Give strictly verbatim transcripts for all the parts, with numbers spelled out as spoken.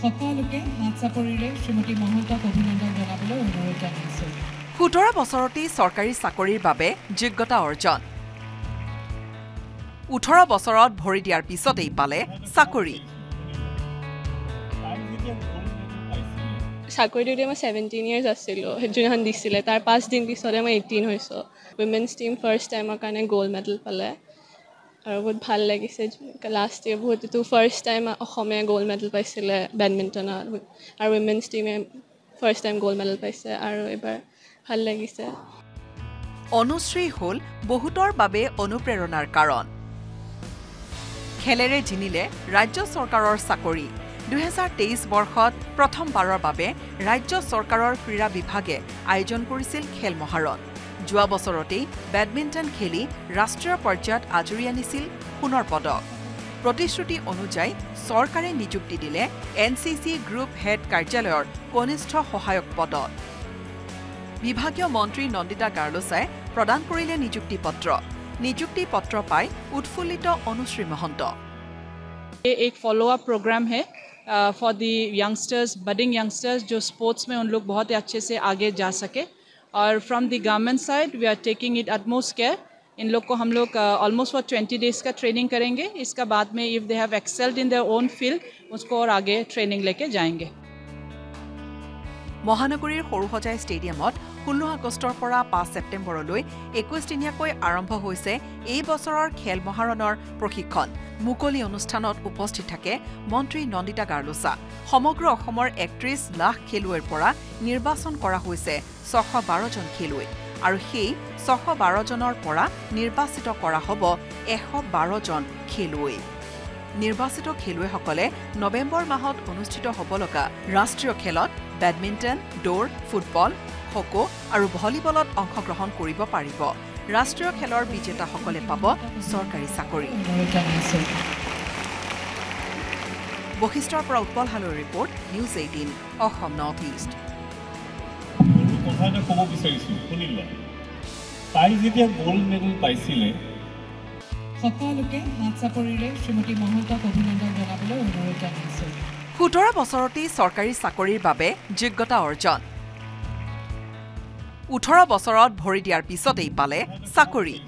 সকলোকে হাত চাপৰিৰে শ্ৰীমতী মহন্তক অভিনন্দন জনাবলৈ অনুৰোধ জনাইছো। সোতৰ বছৰতেই চৰকাৰী চাকৰিৰ বাবে যোগ্যতা অৰ্জন। ওঠৰ বছৰত ভৰি দিয়াৰ পিছতেই পালে চাকৰি। চাকৰি দিওঁতে মই ছেভেণ্টিন ইয়াৰ্ছ আছিলোঁ, যোনখন দিছিলে তাৰ পাঁচ দিন পিছতে মই এইটিন হৈছোঁ। উইমেন্স টিম ফাৰ্ষ্ট টাইমৰ কাৰণে গ'ল্ড মেডেল পালে আৰু বহুত ভাল লাগিছে। লাষ্ট ইয়েৰ বহুতো ফাৰ্ষ্ট টাইম অসমে গ'ল্ড মেডেল পাইছিলে বেডমিণ্টনত আৰু উইমেন্স টিমে ফাৰ্ষ্ট টাইম গ'ল্ড মেডেল পাইছে আৰু এইবাৰ ভাল লাগিছে। অনুশ্ৰী হ'ল বহুতৰ বাবে অনুপ্ৰেৰণাৰ কাৰণ। খেলেৰে জিনিলে ৰাজ্য চৰকাৰৰ চাকৰি। দুহেজাৰ তেইছ বৰ্ষত প্ৰথমবাৰৰ বাবে ৰাজ্য চৰকাৰৰ ক্ৰীড়া বিভাগে আয়োজন কৰিছিল খেল মহাৰণ। যোৱা বছৰতেই বেডমিণ্টন খেলি ৰাষ্ট্ৰীয় পৰ্যায়ত আজৰি আনিছিল সোণৰ পদক। প্ৰতিশ্ৰুতি অনুযায়ী চৰকাৰে নিযুক্তি দিলে N C C group head কাৰ্যালয়ৰ কনিষ্ঠ সহায়ক পদত। বিভাগীয় মন্ত্ৰী নন্দিতা গাৰ্লোছাই প্ৰদান কৰিলে নিযুক্তি পত্ৰ। नियुक्ति पत्र पाई उत्फुल्लित अनुश्री महंत। ये एक फॉलो अप प्रोग्राम है for the youngsters, budding youngsters जो स्पोर्ट्स में उन लोग बहुत अच्छे से आगे जा सके। और from the government side we are taking it utmost care. इन लोग को हम लोग ऑलमोस्ट फॉर ट्वेंटी डेज का ट्रेनिंग करेंगे। इसका बाद में if they have excelled in their own field उसको और आगे ट्रेनिंग लेके जाएंगे। महानगरीर सरुसजाई स्टेडियमत ষোল্ল আগষ্টৰ পৰা পাঁচ ছেপ্টেম্বৰলৈ একৈশ দিনীয়াকৈ আৰম্ভ হৈছে এই বছৰৰ খেল মহাৰণৰ প্ৰশিক্ষণ। মুকলি অনুষ্ঠানত উপস্থিত থাকে মন্ত্ৰী নন্দিতা গাৰ্লোছা। সমগ্ৰ অসমৰ একত্ৰিশ লাখ খেলুৱৈৰ পৰা নিৰ্বাচন কৰা হৈছে ছশ বাৰ জন খেলুৱৈ আৰু সেই ছশ বাৰ জনৰ পৰা নিৰ্বাচিত কৰা হ'ব এশ বাৰ জন খেলুৱৈ। নিৰ্বাচিত খেলুৱৈসকলে নৱেম্বৰ মাহত অনুষ্ঠিত হ'ব লগা ৰাষ্ট্ৰীয় খেলত বেডমিণ্টন, দৌৰ, ফুটবল, খোখো আৰু ভলিবলত অংশগ্ৰহণ কৰিব পাৰিব। ৰাষ্ট্ৰীয় খেলৰ বিজেতাসকলে পাব চৰকাৰী চাকৰি। বশিষ্ঠৰ পৰা উৎপল হালৰ report, news eighteen Assam North East. কথা এটা ক'ব বিচাৰিছোঁ, শুনিলা? তাই যেতিয়া গ'ল্ড মেডেল পাইছিলে সকলোকে হাত চাপৰিৰে শ্ৰীমতী মহন্তক অভিনন্দন জনাবলৈ অনুৰোধ জনাইছোঁ। সোতৰ বছৰতেই চৰকাৰী চাকৰিৰ বাবে যোগ্যতা অৰ্জন। ওঠৰ বছৰত ভৰি দিয়াৰ পিছতেই পালে চাকৰি।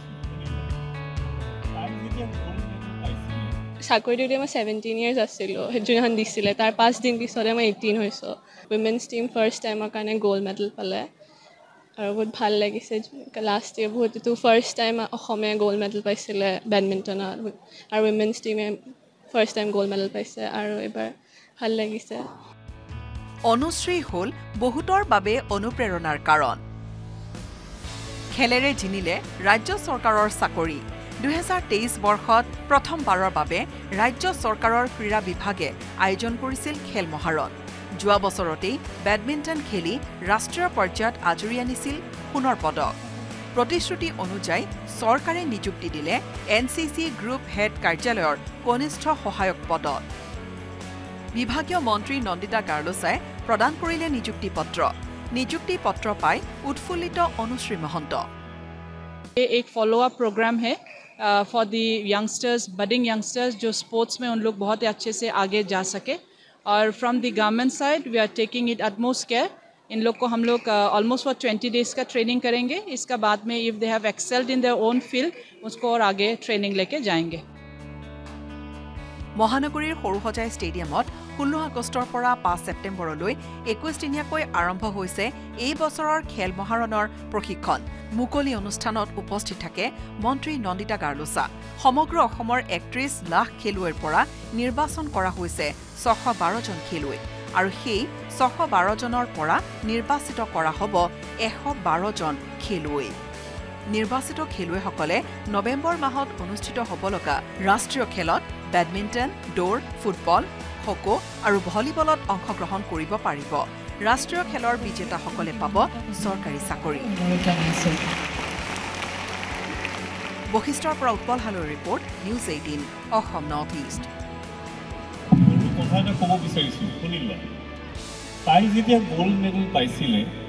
চাকৰি দিওঁতে মই ছেভেণ্টিন ইয়াৰ্ছ আছিলোঁ, যোনখন দিছিলে তাৰ পাঁচ দিন পিছতে মই এইটিন হৈছোঁ। উইমেন্স টিম ফাৰ্ষ্ট টাইমৰ কাৰণে গ'ল্ড মেডেল পালে আৰু বহুত ভাল লাগিছে। লাষ্ট ইয়েৰ বহুতো ফাৰ্ষ্ট টাইম অসমে গ'ল্ড মেডেল পাইছিলে বেডমিণ্টনত আৰু উইমেন্স টিমে ফাৰ্ষ্ট টাইম গ'ল্ড মেডেল পাইছে আৰু এইবাৰ ভাল লাগিছে। অনুশ্ৰী হ'ল বহুতৰ বাবে অনুপ্ৰেৰণাৰ কাৰণ। খেলেৰে জিনিলে ৰাজ্য চৰকাৰৰ চাকৰি। দুহেজাৰ তেইছ বৰ্ষত প্ৰথমবাৰৰ বাবে ৰাজ্য চৰকাৰৰ ক্ৰীড়া বিভাগে আয়োজন কৰিছিল খেল মহাৰণ। যোৱা বছৰতেই বেডমিণ্টন খেলি ৰাষ্ট্ৰীয় পৰ্যায়ত আজৰি আনিছিল সোণৰ পদক। প্ৰতিশ্ৰুতি অনুযায়ী চৰকাৰে নিযুক্তি দিলে N C C group head কাৰ্যালয়ৰ কনিষ্ঠ সহায়ক পদত। বিভাগীয় মন্ত্ৰী নন্দিতা গাৰ্লোছাই প্ৰদান কৰিলে নিযুক্তি পত্ৰ। नियुक्ति पत्र पाई उत्फुल्लित अनुश्री महंत। ये एक फॉलो अप प्रोग्राम है for the youngsters, budding youngsters जो स्पोर्ट्स में उन लोग बहुत अच्छे से आगे जा सके। और from the government side we are taking it utmost care. इन लोग को हम लोग ऑलमोस्ट फॉर ट्वेंटी डेज का ट्रेनिंग करेंगे। इसका बाद में if they have excelled in their own field उसको और आगे ट्रेनिंग लेके जाएंगे। महानगरीर सरुसजाई स्टेडियमत ষোল্ল আগষ্টৰ পৰা পাঁচ ছেপ্টেম্বৰলৈ একৈশ দিনীয়াকৈ আৰম্ভ হৈছে এই বছৰৰ খেল মহাৰণৰ প্ৰশিক্ষণ। মুকলি অনুষ্ঠানত উপস্থিত থাকে মন্ত্ৰী নন্দিতা গাৰ্লোছা। সমগ্ৰ অসমৰ একত্ৰিশ লাখ খেলুৱৈৰ পৰা নিৰ্বাচন কৰা হৈছে ছশ বাৰ জন খেলুৱৈ আৰু সেই ছশ বাৰ জনৰ পৰা নিৰ্বাচিত কৰা হ'ব এশ বাৰ জন খেলুৱৈ। নিৰ্বাচিত খেলুৱৈসকলে নৱেম্বৰ মাহত অনুষ্ঠিত হ'ব লগা ৰাষ্ট্ৰীয় খেলত বেডমিণ্টন, দৌৰ, ফুটবল, খোখো আৰু ভলিবলত অংশগ্ৰহণ কৰিব পাৰিব। ৰাষ্ট্ৰীয় খেলৰ বিজেতাসকলে পাব চৰকাৰী চাকৰি। বশিষ্ঠৰ পৰা উৎপল হালৰ report, news eighteen Assam North East. কথা এটা ক'ব বিচাৰিছোঁ, শুনিলা? তাই যেতিয়া গ'ল্ড মেডেল পাইছিলে